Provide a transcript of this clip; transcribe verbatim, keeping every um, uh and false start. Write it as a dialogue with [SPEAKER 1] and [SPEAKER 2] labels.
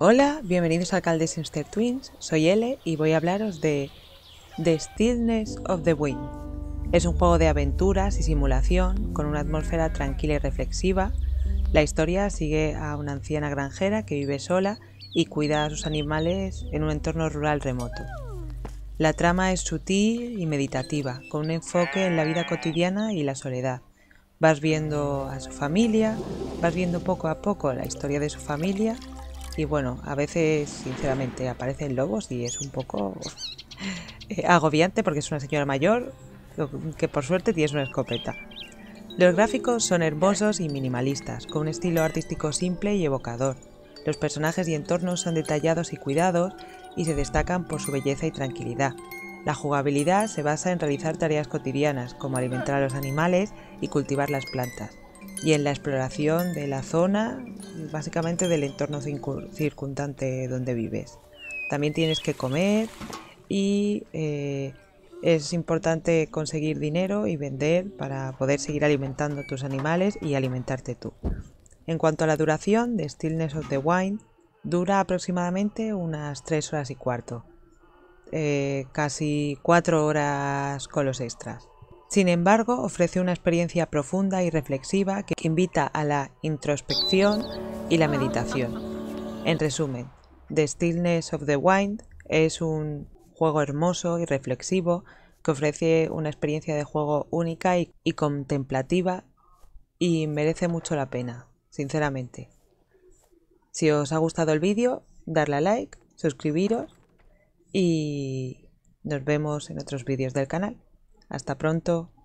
[SPEAKER 1] Hola, bienvenidos al canal Sinister Twins, soy Ele y voy a hablaros de The Stillness of the Wind. Es un juego de aventuras y simulación con una atmósfera tranquila y reflexiva. La historia sigue a una anciana granjera que vive sola y cuida a sus animales en un entorno rural remoto. La trama es sutil y meditativa, con un enfoque en la vida cotidiana y la soledad. Vas viendo a su familia, vas viendo poco a poco la historia de su familia. Y bueno, a veces, sinceramente, aparecen lobos y es un poco eh, agobiante porque es una señora mayor que por suerte tiene una escopeta. Los gráficos son hermosos y minimalistas, con un estilo artístico simple y evocador. Los personajes y entornos son detallados y cuidados y se destacan por su belleza y tranquilidad. La jugabilidad se basa en realizar tareas cotidianas, como alimentar a los animales y cultivar las plantas, y en la exploración de la zona, básicamente del entorno circundante donde vives. También tienes que comer y eh, es importante conseguir dinero y vender para poder seguir alimentando tus animales y alimentarte tú. En cuanto a la duración, The Stillness of the Wind dura aproximadamente unas tres horas y cuarto, eh, casi cuatro horas con los extras. Sin embargo, ofrece una experiencia profunda y reflexiva que invita a la introspección y la meditación. En resumen, The Stillness of the Wind es un juego hermoso y reflexivo que ofrece una experiencia de juego única y, y contemplativa y merece mucho la pena, sinceramente. Si os ha gustado el vídeo, darle a like, suscribiros y nos vemos en otros vídeos del canal. Hasta pronto.